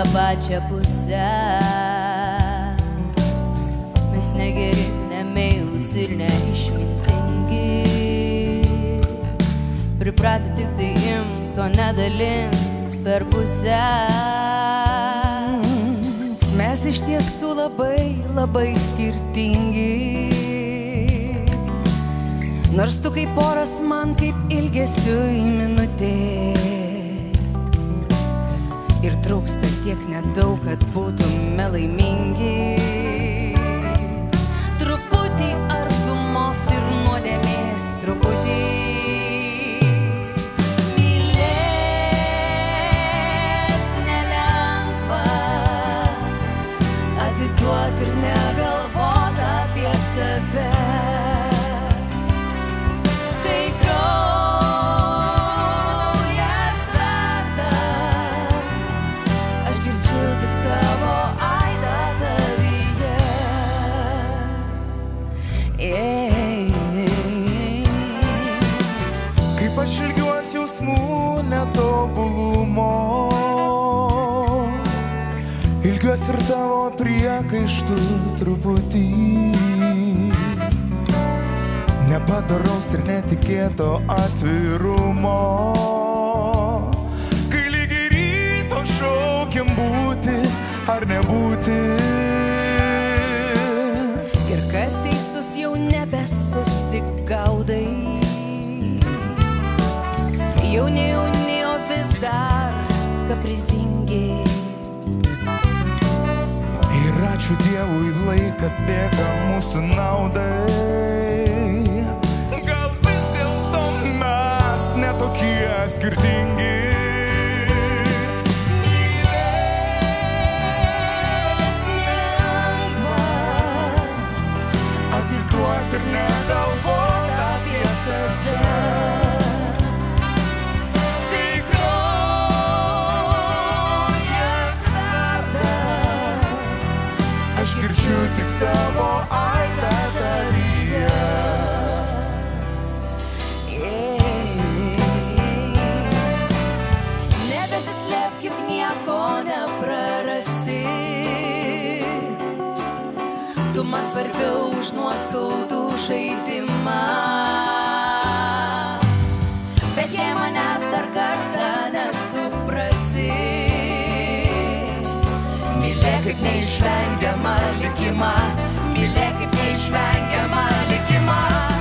pačią pusę. Mes negeri, nemeilūs ir neišmintingi, pripratę tik tai imt, o nedalint per pusę. Mes iš tiesų labai, labai skirtingi, nors tu kaip oras, man kaip ilgesiui minutė. Ir trūksta tiek nedaug, kad būtume laimingi. Truputį artumos ir nuodėmės, truputį. Mylėt nelengva, atiduot ir negalvot apie save. Kaip aš ilgiuos jausmų netobulumo, ilgiuos ir tavo priekaištų truputį, nepadaraus ir netikėto atvirumo, kai lygiai ryto šaukiam būti ar nebūti. Ir kas teisus jau nebesusigaudai, jauni, o vis dar kaprizingi. Ir ačiū Dievui, laikas bėga mūsų naudai. Gal vis dėlto mes netokie skirtingi. Ir negalvot apie save. Tai kraujas verda, aš girdžiu tik savo aidą tavyje. Nebesislėpk, juk nieko neprarasi. Tu man svarbiau už nuoskaudų žaidimą. Bet jei manęs dar kartą nesuprasi, mylėk kaip neišvengiamą likimą, mylėk kaip neišvengiamą likimą.